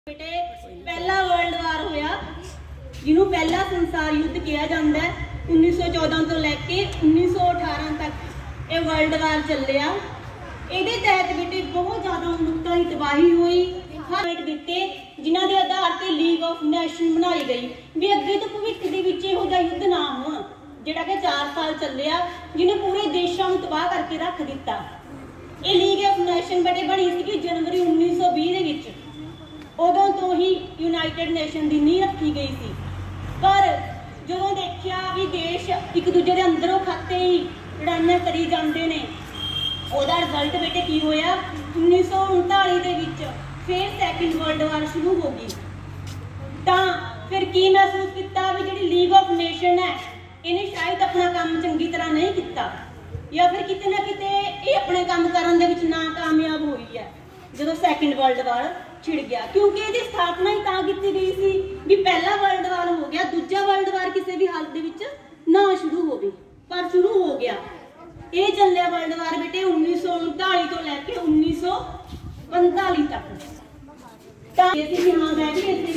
बेटे पहला world war होया जिन्हों पहला संसार युद्ध किया जाता है 1914 तो लैके 1918 तक ये वर्ल्ड वार चलिया। ਇਹਦੇ तहत बेटे बहुत ज़्यादा मनुखता की तबाही हुई। हर दिते जिन्हों के आधार पर लीग ऑफ नेशन बनाई गई भी अगे तो भविष्य के इहो जिहा युद्ध ना हो जिहड़ा कि 4 साल चलिया जिन्हें पूरे देशों को तबाह करके रख दिता। ये लीग ऑफ नेशन बेटे बनी सी जनवरी 1920 के विच। उदों तो ही यूनाइटेड नेशन की नींह रखी गई सी, पर जो देखिया भी देश एक दूजे के अंदरों खाते ही लड़ाइयां करी जाते हैं, उसका रिजल्ट बेटे की होया 1939 के विच फिर सैकेंड वर्ल्ड वार शुरू हो गई। तो फिर की महसूस किया भी जी लीग ऑफ नेशन है इन्हें शायद अपना काम चंगी तरह नहीं किया, या फिर किते ना किते ये अपने काम करने के नाकामयाब हुई है जो सैकेंड वर्ल्ड वार छिड़ गया। क्योंकि इसकी स्थापना ही तां की गई सी भी पहला वर्ल्ड वार हो गया, दूजा वर्ल्ड वार किसी भी हालत में ना शुरू हो गई, पर शुरू हो गया। ये चलिया वर्ल्ड वार बेटे 1939 तो लैके 1945 तक।